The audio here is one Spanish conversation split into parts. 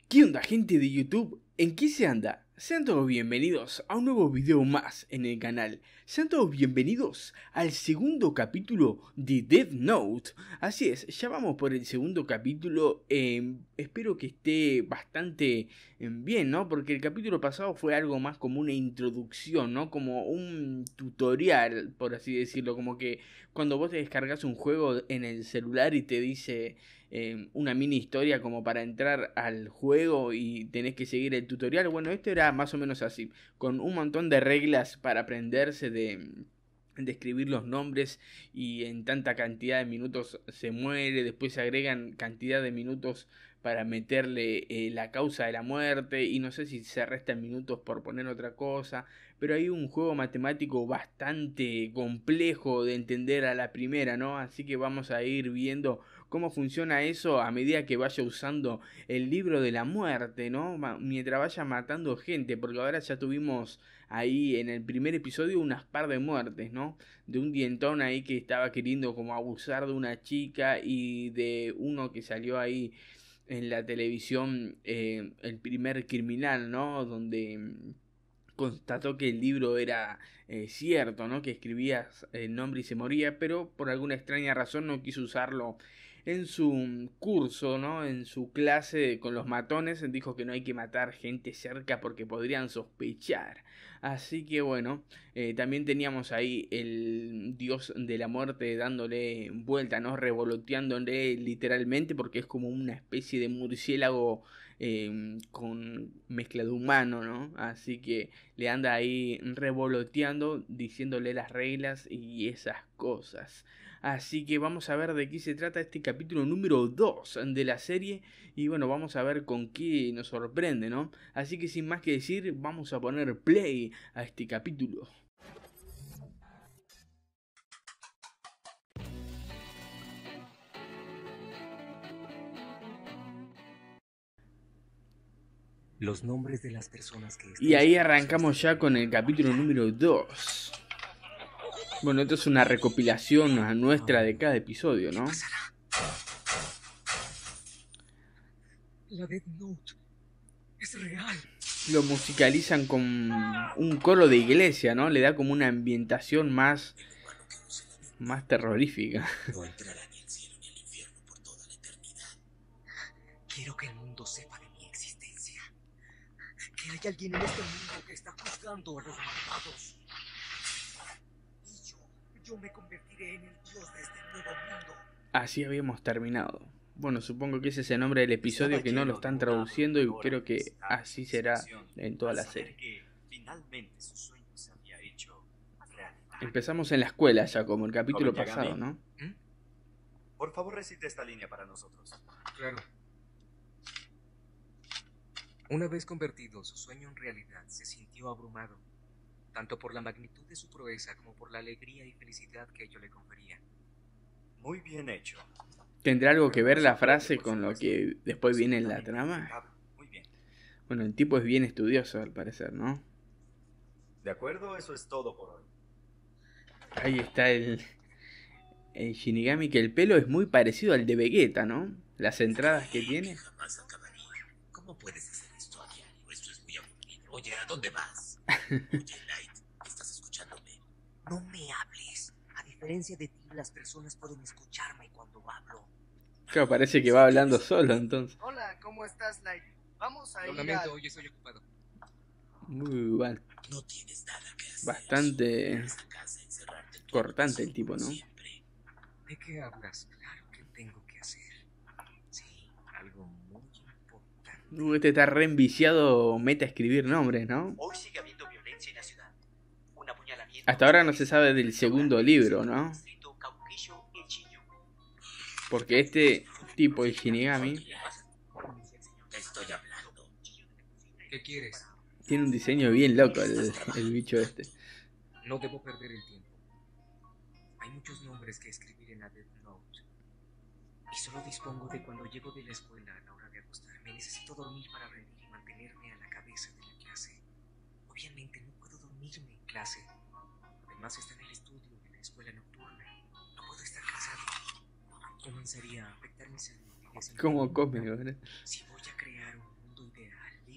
¿Qué onda, gente de YouTube? ¿En qué se anda? Sean todos bienvenidos a un nuevo video más en el canal. Sean todos bienvenidos al segundo capítulo de Death Note. Así es, ya vamos por el segundo capítulo. Espero que esté bastante bien, ¿no? Porque el capítulo pasado fue algo más como una introducción, ¿no? Como un tutorial, por así decirlo. Como que cuando vos te descargas un juego en el celular y te dice una mini historia como para entrar al juego y tenés que seguir el tutorial. Bueno, esto era más o menos así, con un montón de reglas para aprenderse de escribir los nombres y en tanta cantidad de minutos se muere, después se agregan cantidad de minutos para meterle la causa de la muerte y no sé si se restan minutos por poner otra cosa, pero hay un juego matemático bastante complejo de entender a la primera, ¿no? Así que vamos a ir viendo cómo funciona eso a medida que vaya usando el libro de la muerte, ¿no? Mientras vaya matando gente, porque ahora ya tuvimos ahí en el primer episodio unas par de muertes, ¿no? De un dientón ahí que estaba queriendo como abusar de una chica y de uno que salió ahí en la televisión, el primer criminal, ¿no? Donde constató que el libro era cierto, ¿no? Que escribías el nombre y se moría, pero por alguna extraña razón no quiso usarlo en su curso, ¿no? En su clase con los matones, dijo que no hay que matar gente cerca porque podrían sospechar. Así que bueno, también teníamos ahí el dios de la muerte dándole vuelta, ¿no? Revoloteándole literalmente porque es como una especie de murciélago con mezcla de humano, ¿no? Así que le anda ahí revoloteando, diciéndole las reglas y esas cosas. Así que vamos a ver de qué se trata este capítulo número 2 de la serie. Y bueno, vamos a ver con qué nos sorprende, ¿no? Así que sin más que decir, vamos a poner play a este capítulo. Los nombres de las personas que Y ahí arrancamos ya con el capítulo número 2. Bueno, esto es una recopilación a nuestra de cada episodio, ¿no? La Death Note es real. Lo musicalizan con un coro de iglesia, ¿no? Le da como una ambientación más terrorífica. No entrará ni el cielo ni el infierno por toda la eternidad. Quiero que el mundo sepa de mi existencia. Que hay alguien en este mundo que está juzgando a los malvados. Y yo me convertiré en el dios de este nuevo mundo. Así habíamos terminado. Bueno, supongo que ese es el nombre del episodio, que no lo están traduciendo y creo que así será en toda la serie. Empezamos en la escuela ya, como el capítulo pasado, ¿no? Por favor, recite esta línea para nosotros. Claro. Una vez convertido su sueño en realidad, se sintió abrumado, tanto por la magnitud de su proeza como por la alegría y felicidad que ello le confería. Muy bien hecho. ¿Tendrá algo que ver la frase con lo que después viene en la trama? Muy bien. Bueno, el tipo es bien estudioso al parecer, ¿no? De acuerdo, eso es todo por hoy. Ahí está el Shinigami, que el pelo es muy parecido al de Vegeta, ¿no? Las entradas que tiene. Jamás acabaría. ¿Cómo puedes hacer esto a diario? Esto es muy aburrido. Oye, ¿a dónde vas? Oye, Light, ¿estás escuchándome? No me hables. A diferencia de ti, las personas pueden escucharme cuando hablo. Claro, parece que va hablando solo entonces. Hola, ¿cómo estás, Light? Vamos a Lo ir lamento, al... hoy estoy ocupado. Muy bueno. No tienes nada que hacer. Bastante En esa casa, encerrarte en tu cortante el habitación tipo, como ¿no? siempre. ¿De qué hablas? Claro que tengo que hacer. Sí, algo muy importante. Este está re enviciado, meta a escribir nombres, ¿no? Hoy sigue habiendo violencia en la ciudad. Un apuñalamiento. Hasta ahora no se sabe del segundo libro, ¿no? Porque este tipo, el Shinigami, Estoy hablando. ¿Qué quieres? tiene un diseño bien loco el bicho este. No debo perder el tiempo. Hay muchos nombres que escribir en la Death Note. Y solo dispongo de cuando llego de la escuela a la hora de acostarme. Necesito dormir para rendir y mantenerme a la cabeza de la clase. Obviamente no puedo dormirme en clase. Además está en el estudio de la escuela nocturna. No puedo estar cansado. Comenzaría a afectar mi salud y desempeño. ¿Cómo come, verdad? Si voy a crear un mundo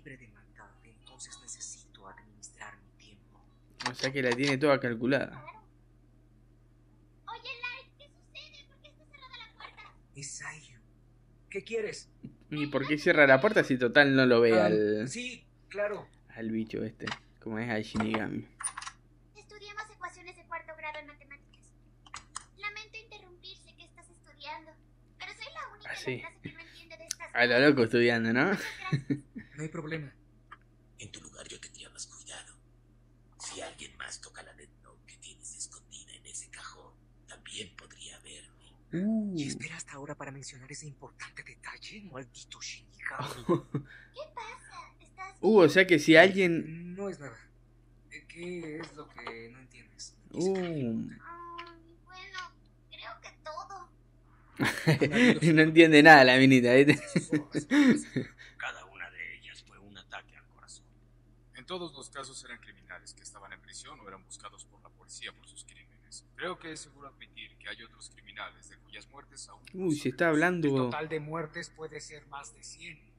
libre de maldad, entonces necesito administrar mi tiempo. O sea que la tiene toda calculada. Oye, Light, ¿qué sucede? ¿Por qué está cerrada la puerta? Es Sayu. ¿Qué quieres? ¿Y por qué cierra la puerta si total no lo ve Sí, claro. al bicho este? Como es al Shinigami. Estudiamos ecuaciones de cuarto grado en matemáticas. Lamento interrumpir, sé que estás estudiando, pero soy la única sí. en la clase que no entiende de estas A lo cosas. loco estudiando, ¿no? Muchas gracias. No hay problema. En tu lugar yo tendría más cuidado. Si alguien más toca la Death Note que tienes escondida en ese cajón, también podría verme. ¿Y espera hasta ahora para mencionar ese importante detalle? Maldito Shinigami. ¿Qué pasa? ¿Estás O sea que si alguien... No es nada. ¿Qué es lo que no entiendes? Bueno, creo que todo. No entiende nada la minita, ¿viste? Cada una de ellas fue un ataque al corazón. En todos los casos eran criminales que estaban en prisión o eran buscados por la policía por sus crímenes. Creo que es seguro admitir que hay otros criminales de cuyas muertes aún no Uy, se está sabemos. hablando... El total de muertes puede ser más de 100.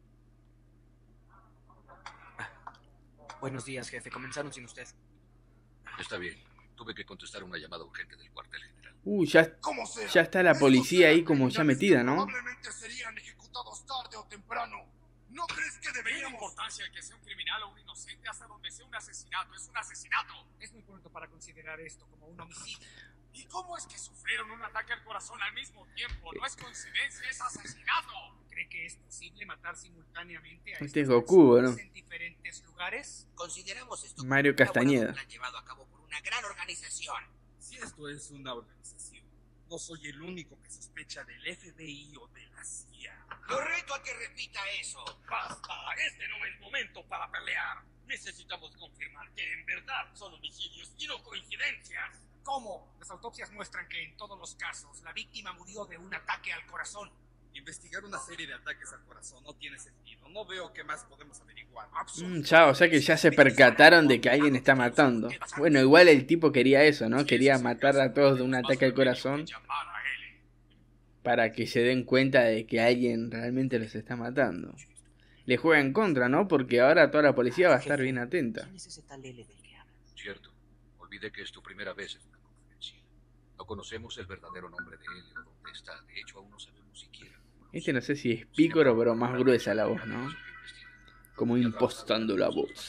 Buenos días, jefe. Comenzaron sin usted. Está bien. Tuve que contestar una llamada urgente del cuartel general. Ya, Como sea, ya está la estos policía ahí eran como ya criminales metida, que ¿no? Probablemente serían ejecutados tarde o temprano. ¿No crees que ¿Qué deberíamos...? importancia el que sea un criminal o un inocente hasta donde sea un asesinato? ¡Es un asesinato! Es muy pronto para considerar esto como un homicidio. ¿Y cómo es que sufrieron un ataque al corazón al mismo tiempo? No es coincidencia, es asesinato. ¿Cree que es posible matar simultáneamente a Este es estas Goku, personas ¿no? en diferentes lugares? Consideramos esto Mario como un Castañeda. elaborado plan llevado a cabo por una gran organización. Si esto es una organización, no soy el único que sospecha del FBI o de la CIA. Lo reto a que repita eso. ¡Basta! Este no es el momento para pelear. Necesitamos confirmar que en verdad son homicidios y no coincidencias. ¿Cómo? Las autopsias muestran que en todos los casos la víctima murió de un ataque al corazón. Investigar una serie de ataques al corazón no tiene sentido. No veo qué más podemos averiguar. Ya, o sea que ya se percataron de que alguien está matando. Bueno, igual el tipo quería eso, ¿no? Quería matar a todos de un ataque al corazón para que se den cuenta de que alguien realmente los está matando. Le juega en contra, ¿no? Porque ahora toda la policía va a estar bien atenta. ¿Quién es ese tal L del que hablas? Cierto. Olvidé que es tu primera vez en una conferencia. No conocemos el verdadero nombre de él o dónde está. De hecho, aún no sabemos siquiera. Este no sé si es pícoro, pero más gruesa la voz, ¿no? Como impostando la voz.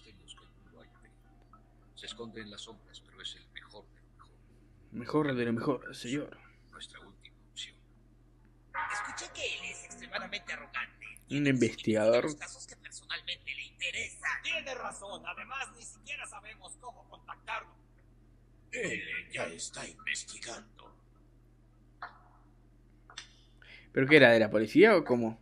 Se esconde en las sombras, pero es el mejor de lo mejor. Mejor de lo mejor, señor. Nuestra última opción. Escuché que él es extremadamente arrogante. Un investigador. Los casos que personalmente le interesan. Tiene razón. Además, ni siquiera sabemos cómo contactarlo. Él ya está investigando. ¿Pero qué era? ¿De la policía o cómo?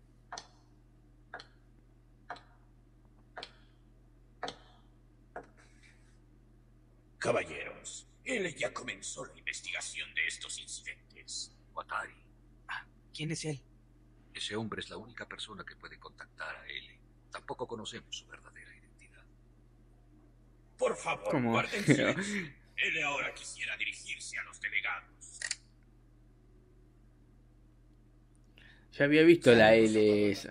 Caballeros, él ya comenzó la investigación de estos incidentes. Watari. ¿Quién es él? Ese hombre es la única persona que puede contactar a él. Tampoco conocemos su verdadera identidad. Por favor, ¿Cómo? guarden silencio. Él ahora quisiera dirigirse a los delegados. Ya había visto la L esa.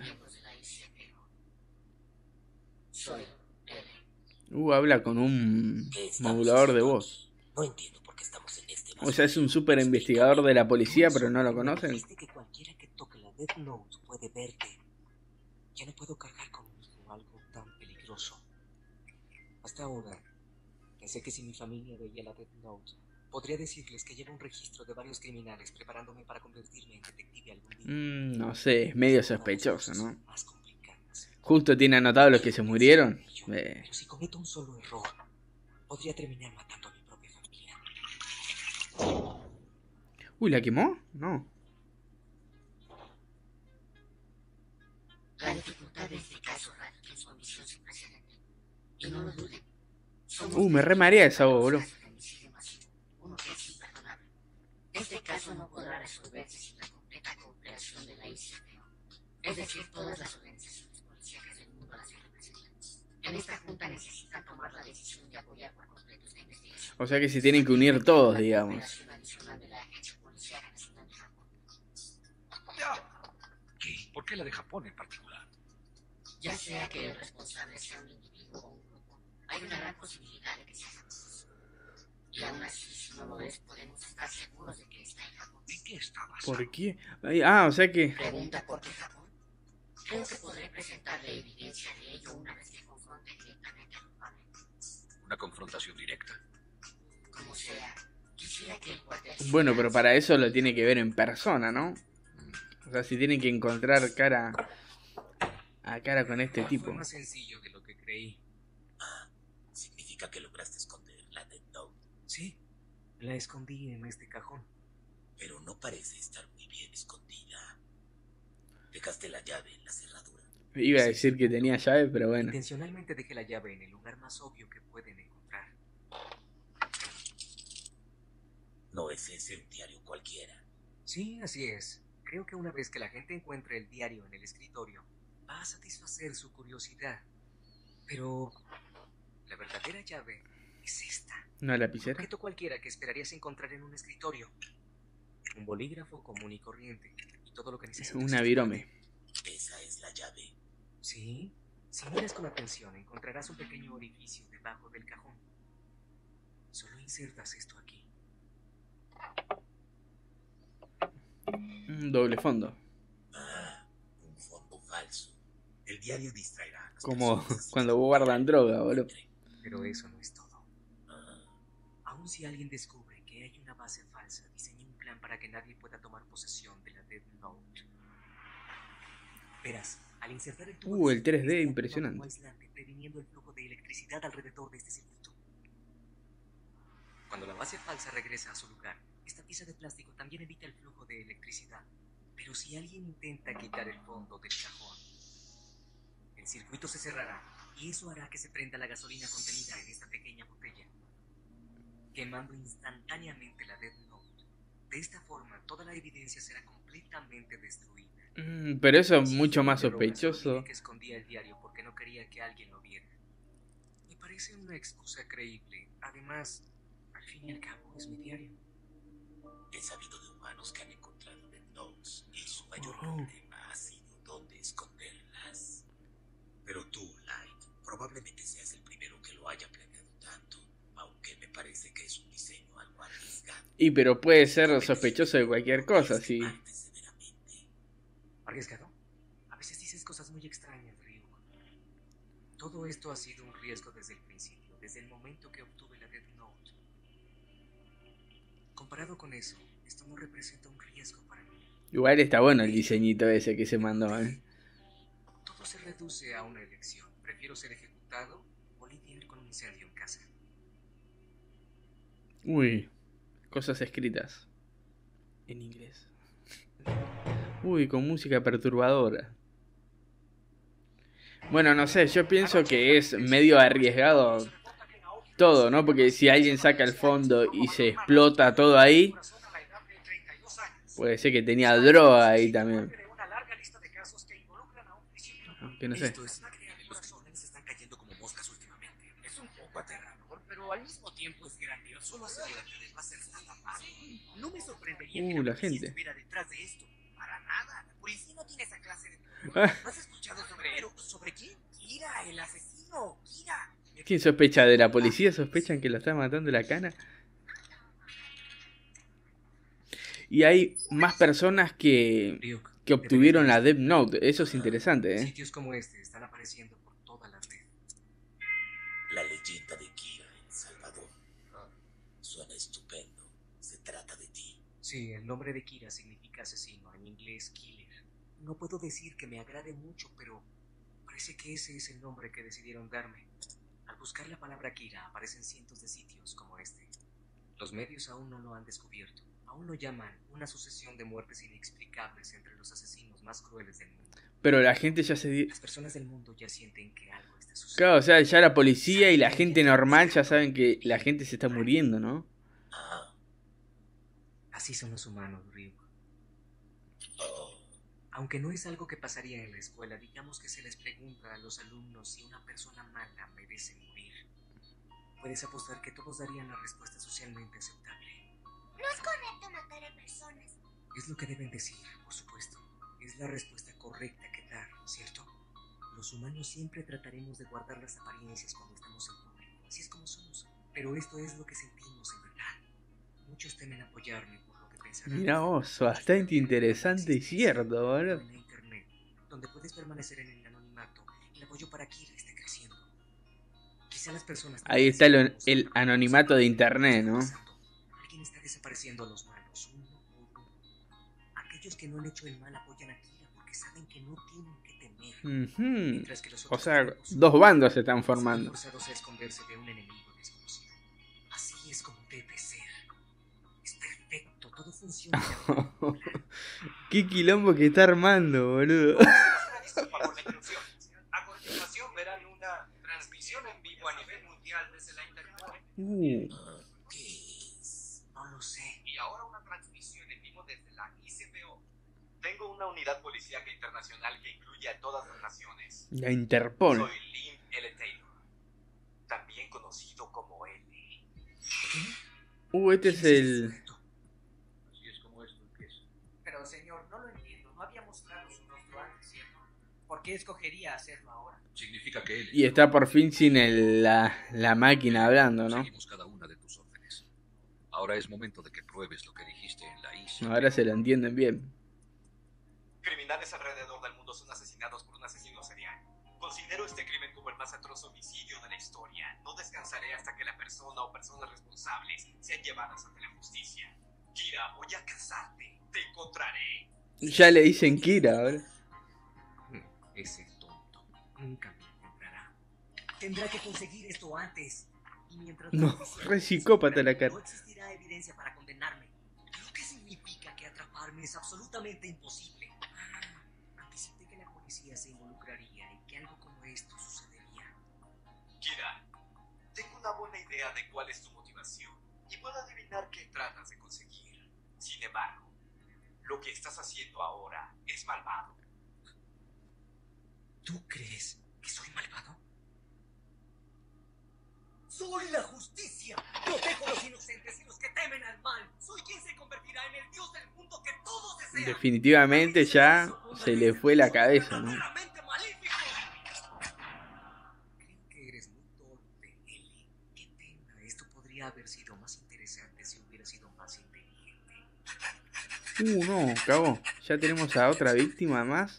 Habla con un modulador de voz. No entiendo por qué estamos en este. O sea, es un super investigador de la policía, pero no lo conocen. Dijiste que cualquiera que toque la Death Note puede verte. Ya no puedo cargar conmigo algo tan peligroso. Hasta ahora, pensé que si mi familia veía la Death Note, podría decirles que llevo un registro de varios criminales preparándome para convertirme en detective algún día. No sé, es medio sospechoso, ¿no? Más complicadas. Justo tiene anotado los que se murieron. Pero si cometo un solo error, podría terminar matando a mi propia familia. Uy, ¿la quemó? No. La dificultad de este caso radica en su ambición sin precedente. Y no lo duden. Me re marea esa voz, boludo. Uno que es imperdonable. Este caso no podrá resolverse sin la completa cooperación de la ICPO. Es decir, todas las organizaciones policíacas del mundo a las que representan. En esta junta necesitan tomar la decisión de apoyar por completo esta investigación. O sea que se tienen que unir todos, digamos. Adicional de la Agencia Policíaca Nacional de Japón. ¿Qué? ¿Por qué la de Japón en particular? Ya sea que el responsable sea un individuo o un grupo, hay una gran posibilidad de que sea famoso. Y aún así, si no lo es, podemos estar seguros de que está en Japón. ¿En qué está basado? ¿Por qué? O sea que... Pregunta por qué Japón. Creo que podré presentarle evidencia de ello una vez que confronte directamente al culpable. ¿Una confrontación directa? Como sea, quisiera que el cuartel... Bueno, pero para eso lo tiene que ver en persona, ¿no? O sea, si tienen que encontrar cara a cara con este tipo. Fue más sencillo de lo que creí. Ah, significa que lograste esconder la Death Note. Sí, la escondí en este cajón. Pero no parece estar muy bien escondida. Dejaste la llave en la cerradura. Iba a decir que tenía llave, pero bueno. Intencionalmente dejé la llave en el lugar más obvio que pueden encontrar. No es ese un diario cualquiera. Sí, así es. Creo que una vez que la gente encuentre el diario en el escritorio, va a satisfacer su curiosidad. Pero la verdadera llave es esta. ¿Una Un lapicera? objeto cualquiera que esperarías encontrar en un escritorio. Un bolígrafo común y corriente. Y todo lo que necesitas. Una virome. Esa es la llave. Sí. Si miras con atención, encontrarás un pequeño orificio debajo del cajón. Solo insertas esto aquí. Un doble fondo. Ah, un fondo falso. El diario distraerá a las Como personas. cuando guardan droga, boludo. Pero eso no es todo. Ah, Aun si alguien descubre que hay una base falsa, diseñé un plan para que nadie pueda tomar posesión de la Death Note. Verás, al insertar el tubo... El 3D este impresionante. actúa como aislante, previniendo el flujo de electricidad alrededor de este circuito. Cuando la base falsa regresa a su lugar, esta pieza de plástico también evita el flujo de electricidad. Pero si alguien intenta quitar el fondo del cajón, el circuito se cerrará y eso hará que se prenda la gasolina contenida en esta pequeña botella, quemando instantáneamente la Death Note. De esta forma, toda la evidencia será completamente destruida. Pero eso es Sí, mucho más pero solo sospechoso. dije que escondía el diario porque no quería que alguien lo viera. Me parece una excusa creíble. Además, al fin y al cabo, es mi diario. he sabido de humanos que han encontrado Death Notes y su mayor Oh. problema ha sido dónde esconderlas. Pero tú, Light, probablemente seas el primero que lo haya planeado tanto, aunque me parece que es un diseño algo arriesgado. Pero puede ser sospechoso de cualquier cosa, sí. Severamente. ¿Arriesgado? A veces dices cosas muy extrañas, Ryuk. Todo esto ha sido un riesgo desde el principio, desde el momento que obtuve la Death Note. Comparado con eso, esto no representa un riesgo para mí. Igual está bueno el diseñito ese que se mandó, Todo se reduce a una elección. Prefiero ser ejecutado o lidiar con un incendio en casa. Uy, cosas escritas en inglés. Uy, con música perturbadora. Bueno, no sé, yo pienso que es medio arriesgado todo, ¿no? Porque si alguien saca el fondo y se explota todo ahí, puede ser que tenía droga ahí también. Aunque no sé. Esto es increíble. Los exámenes están cayendo como moscas últimamente. Es un poco aterrador, pero al mismo tiempo es grandioso. Solo asegúrate de no hacer nada malo. No me sorprendería que La policía gente. estuviera detrás de esto. Para nada. La policía no tiene esa clase de... Ah. ¿No has escuchado sobre él? ¿Sobre quién? Kira, el asesino. Kira. ¿Quién sospecha de la policía? ¿Sospechan que lo está matando la cana? Y hay más personas que obtuvieron la Death Note. Eso es interesante, ¿eh? Sitios como este están apareciendo por toda la red. La leyenda de Kira en Salvador. Suena estupendo. Se trata de ti. Sí, el nombre de Kira significa asesino, en inglés killer. No puedo decir que me agrade mucho, pero parece que ese es el nombre que decidieron darme. Al buscar la palabra Kira aparecen cientos de sitios como este. Los medios aún no lo han descubierto. Aún lo llaman una sucesión de muertes inexplicables entre los asesinos más crueles del mundo. Pero la gente ya se... Las personas del mundo ya sienten que algo está sucediendo. Claro, o sea, ya la policía y la gente normal ya saben que la gente se está muriendo, ¿no? Ah, Así son los humanos, Ryuk. oh, Aunque no es algo que pasaría en la escuela, digamos que se les pregunta a los alumnos si una persona mala merece morir. Puedes apostar que todos darían la respuesta socialmente aceptable. No es correcto matar a personas. Es lo que deben decir, por supuesto. Es la respuesta correcta que dar, ¿cierto? Lo Los humanos siempre trataremos de guardar las apariencias cuando estamos en público. Así es como somos. Pero esto es lo que sentimos en verdad. Muchos temen apoyarme por lo que pensarán. Mirá vos, bastante interesante y cierto, boludo. En la internet, donde puedes permanecer en el anonimato, el apoyo para Kira esté creciendo. Quizá las personas... Ahí está el anonimato de internet, ¿no? Alguien está desapareciendo a los malos, uno por uno. Aquellos que no han hecho el mal apoyan a Kira porque saben que no tienen que temer. Mientras que los O otros sea, malos dos bandos se están formando. están forzados a esconderse de un enemigo desconocido. Así es como debe ser. Es perfecto, todo funciona. Qué quilombo que está armando, boludo. Disculpa por la interrupción. A continuación verán una transmisión en vivo a nivel mundial desde la Interpol. No lo sé. Y ahora una transmisión en vivo desde la ICPO. Tengo una unidad policíaca internacional que incluye a todas las naciones. La Interpol. Soy Lynn L. Taylor, también conocido como L. Este es el... Así es como esto empieza. Pero señor, no lo entiendo. No había mostrado su rostro antes, ¿cierto? ¿Por qué escogería hacerlo ahora? Significa que él... Y está por fin sin la máquina hablando, ¿no? Seguimos cada una de tus órdenes. Ahora es momento de que pruebes lo que dijiste en la isla. Ahora se lo entienden bien. Criminales alrededor del mundo son asesinados por un asesino serial. Considero este crimen como el más atroz homicidio de la historia. No descansaré hasta que la persona o personas responsables sean llevadas ante la justicia. Kira, voy a cazarte. Te encontraré. Ya le dicen Kira ahora. Ese tonto nunca me encontrará. Tendrá que conseguir esto antes. Y mientras la No, policía re psicópata la cara. no existirá evidencia para condenarme. Lo que significa que atraparme es absolutamente imposible. Anticipé que la policía se involucraría y que algo como esto sucedería. Kira, tengo una buena idea de cuál es tu motivación y puedo adivinar qué tratas de conseguir. Sin embargo, lo que estás haciendo ahora es malvado. ¿Tú crees que soy malvado? ¡Soy la justicia! ¡Protejo a los inocentes y los que temen al mal! ¡Soy quien se convertirá en el dios del mundo que todos desean! Definitivamente ya se le fue la cabeza, ¿no? Creo que eres muy torpe, Ellie. Qué pena, esto podría haber sido más interesante si hubiera sido más inteligente. No, cabo. Ya tenemos a otra víctima más.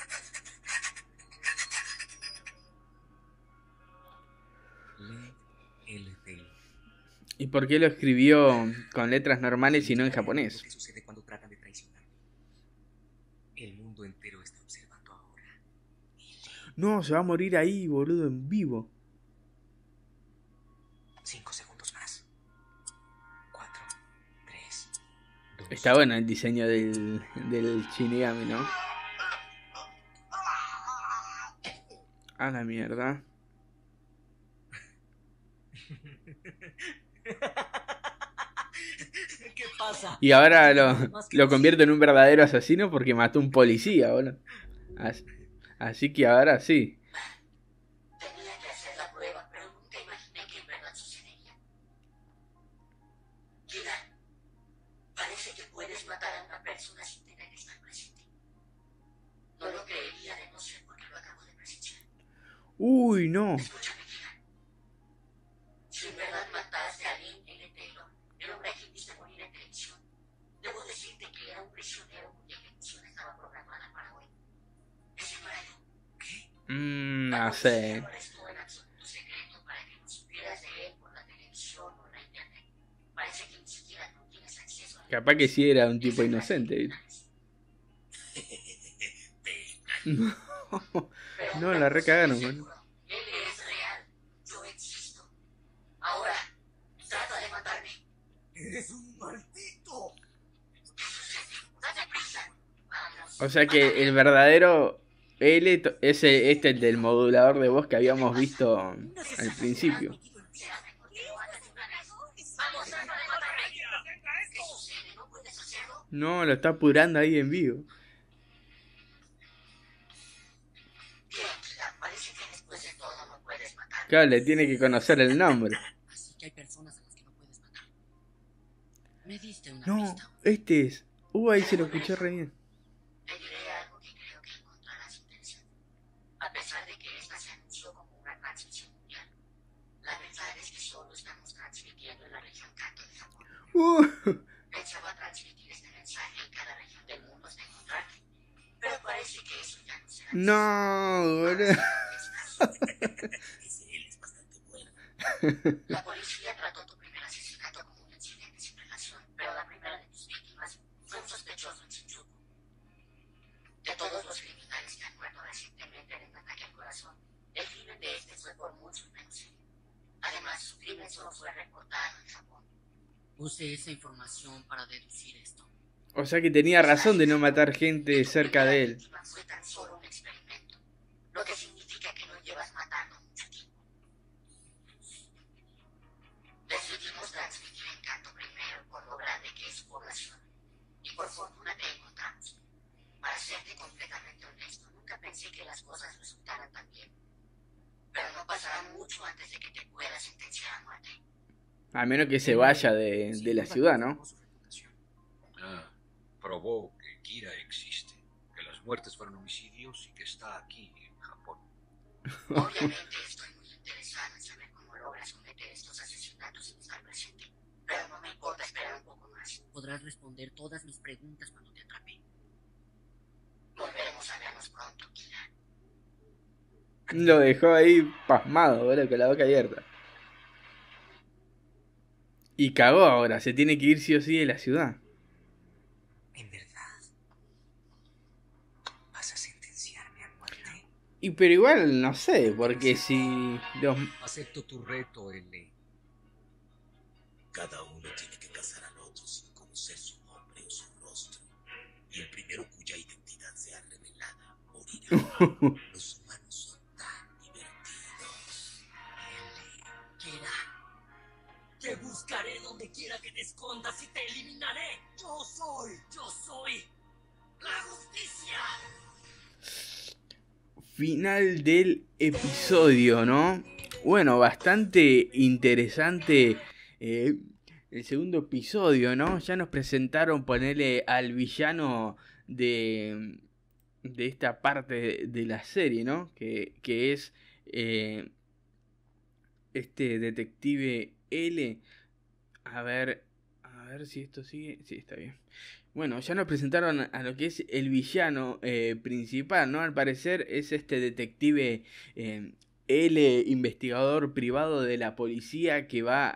¿Y por qué lo escribió con letras normales y no en japonés? ¿Qué sucede cuando tratan de traicionarme? El mundo entero está observando ahora. No, se va a morir ahí, boludo, en vivo. 5 segundos más. 4, 3, 2. Está bueno el diseño del Shinigami, ¿no? A la mierda. ¿Qué pasa? Y ahora lo convierte en un verdadero asesino porque mató a un policía, boludo. Así que ahora sí. Tenía que hacer la prueba, pero nunca imaginé que en verdad sucedería. Kira, parece que puedes matar a una persona sin tener que estar presente. No lo creería de no ser porque lo acabo de presenciar. Uy, no. Escúchame, Kira. Si en verdad mataste a Lynn L. Taylor, el hombre a quien viste morir en televisión, debo decirte que era un prisionero cuya ejecución estaba programada para hoy. Ese no era yo. ¿Qué? No sé. Estuvo en absoluto secreto para que no supieras de él por la televisión o la internet. Parece que ni siquiera tú tienes acceso a él. Capaz que sí era un tipo inocente. No, la recagaron, boludo. Él es real. Yo existo. Ahora, trata de matarme. ¡Eres un maldito! Date prisa. Vamos. O sea que el verdadero L es el del modulador de voz que habíamos visto al principio. Vamos, trata de matarme. ¿Qué sucede? ¿No puedes hacerlo? No, lo está apurando ahí en vivo. Bien, Kira, parece que después de todo no puedes matarme. Claro, le tiene que conocer el nombre. Así que hay personas a las que no puedes matar. Me diste una No, pista. este es. Ahí se lo escuché re bien. Te diré algo que creo que encontrarás interesante. A pesar pesar de que esta se anunció como una transmisión mundial, la verdad es que solo estamos transmitiendo en la región Kanto de Japón. Pensaba transmitir este mensaje en cada región del mundo hasta encontrarte, pero parece que eso ya no será. No, boludo. Él es bastante bueno. La policía trató tu primer asesinato como un incidente sin relación, pero la primera de tus víctimas fue un sospechoso en Shinjuku. De todos los criminales que han muerto recientemente en un ataque al corazón, el crimen de este fue por mucho menos serio. Además, su crimen solo fue reportado en Japón. Use esa información para deducir esto. O sea que tenía razón de no matar gente cerca de él. Fue tan solo un experimento, lo que significa que no llevas matando mucho tiempo. Decidimos transmitir en Kanto primero por lo grande que es su población, y por fortuna te encontramos. Para serte completamente honesto, nunca pensé que las cosas resultaran tan bien. Pero no pasará mucho antes de que te pueda sentenciar a muerte. A menos que se vaya de la ciudad, ¿no? Probó que Kira existe, que las muertes fueron homicidios y que está aquí en Japón. Obviamente estoy muy interesado en saber cómo logras cometer estos asesinatos sin estar presente, pero no me importa esperar un poco más. Podrás responder todas mis preguntas cuando te atrape. Volveremos a vernos pronto, Kira. Lo dejó ahí pasmado, boludo, con la boca abierta. Y cagó ahora, se tiene que ir sí o sí de la ciudad. ¿En verdad? ¿Vas a sentenciarme a muerte? Y pero igual, no sé, porque si los... Acepto tu reto, L. Cada uno tiene que cazar al otro sin conocer su nombre o su rostro. Y el primero cuya identidad sea revelada morirá. Los humanos son tan divertidos. Kira. Te buscaré donde quiera que te escondas y te eliminaré. Yo soy la justicia. Final del episodio, ¿no? Bueno, bastante interesante el segundo episodio, ¿no? Ya nos presentaron ponerle al villano de esta parte de la serie, ¿no? Que es este detective L. A ver si esto sigue. Sí, está bien. Bueno, ya nos presentaron a lo que es el villano principal, ¿no? Al parecer es este detective L, investigador privado de la policía que va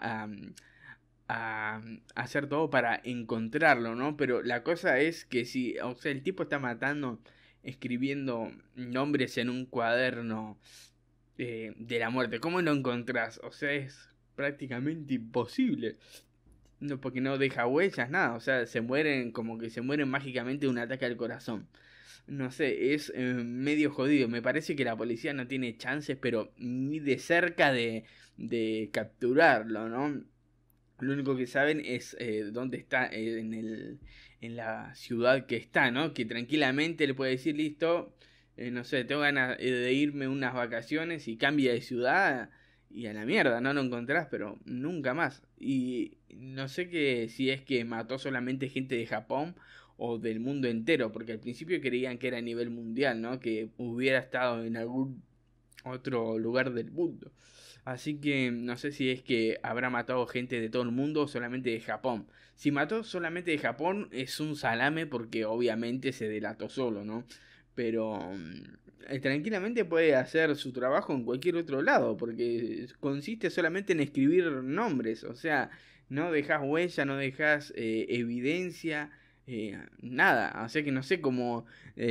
a hacer todo para encontrarlo, ¿no? Pero la cosa es que si, o sea, el tipo está matando, escribiendo nombres en un cuaderno de la muerte. ¿Cómo lo encontrás? O sea, es prácticamente imposible. No, porque no deja huellas, nada. O sea, se mueren como que se mueren mágicamente de un ataque al corazón. No sé, es medio jodido. Me parece que la policía no tiene chances, pero ni de cerca de capturarlo, ¿no? Lo único que saben es dónde está en la ciudad que está, ¿no? Que tranquilamente le puede decir, listo, no sé, tengo ganas de irme unas vacaciones y cambia de ciudad y a la mierda, no lo encontrás, pero nunca más. Y no sé si es que mató solamente gente de Japón o del mundo entero, porque al principio creían que era a nivel mundial, ¿no? Que hubiera estado en algún otro lugar del mundo. Así que no sé si es que habrá matado gente de todo el mundo o solamente de Japón. Si mató solamente de Japón es un salame porque obviamente se delató solo, ¿no? Pero tranquilamente puede hacer su trabajo en cualquier otro lado porque consiste solamente en escribir nombres. O sea, no dejas huella, no dejas evidencia, nada. O sea que no sé cómo...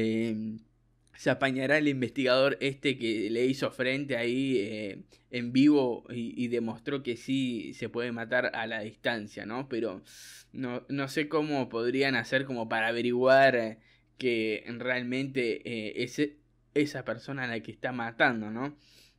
se apañará el investigador este que le hizo frente ahí en vivo y demostró que sí se puede matar a la distancia, ¿no? Pero no sé cómo podrían hacer como para averiguar que realmente es esa persona a la que está matando, ¿no?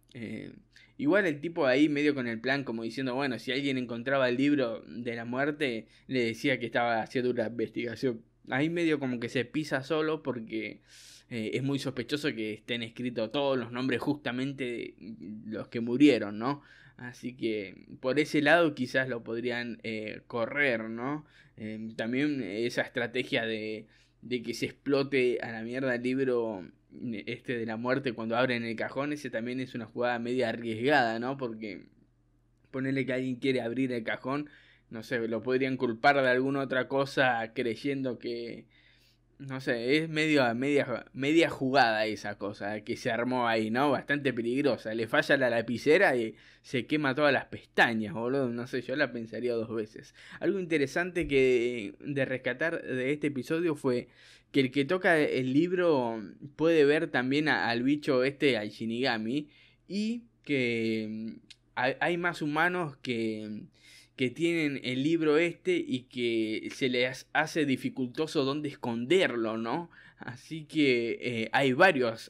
Igual el tipo ahí medio con el plan como diciendo, bueno, si alguien encontraba el libro de la muerte, le decía que estaba haciendo una investigación. Ahí medio como que se pisa solo porque... es muy sospechoso que estén escritos todos los nombres justamente de los que murieron, ¿no? Así que por ese lado quizás lo podrían correr, ¿no? También esa estrategia de que se explote a la mierda el libro este de la muerte cuando abren el cajón, ese también es una jugada media arriesgada, ¿no? Porque ponerle que alguien quiere abrir el cajón, no sé, lo podrían culpar de alguna otra cosa creyendo que, no sé, es media jugada esa cosa que se armó ahí, ¿no? Bastante peligrosa. Le falla la lapicera y se quema todas las pestañas, boludo. No sé, yo la pensaría 2 veces. Algo interesante que de rescatar de este episodio fue que el que toca el libro puede ver también al bicho este, al Shinigami, y que hay más humanos que tienen el libro este y que se les hace dificultoso dónde esconderlo, ¿no? Así que hay varios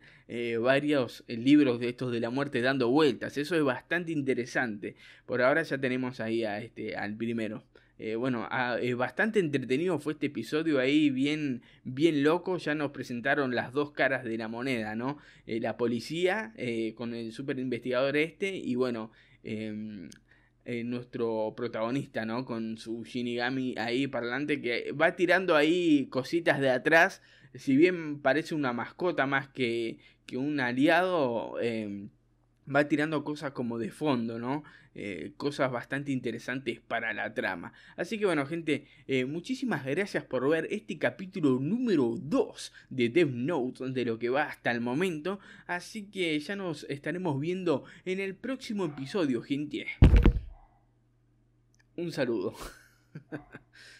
libros de estos de la muerte dando vueltas. Eso es bastante interesante. Por ahora ya tenemos ahí al primero. Bastante entretenido fue este episodio ahí, bien loco. Ya nos presentaron las 2 caras de la moneda, ¿no? La policía con el super investigador y bueno, nuestro protagonista, ¿no? Con su Shinigami ahí parlante que va tirando ahí cositas de atrás. Si bien parece una mascota más que un aliado, va tirando cosas como de fondo, ¿no? Cosas bastante interesantes para la trama. Así que bueno, gente, muchísimas gracias por ver este capítulo número 2 de Death Note, de lo que va hasta el momento. Así que ya nos estaremos viendo en el próximo episodio, gente. Un saludo.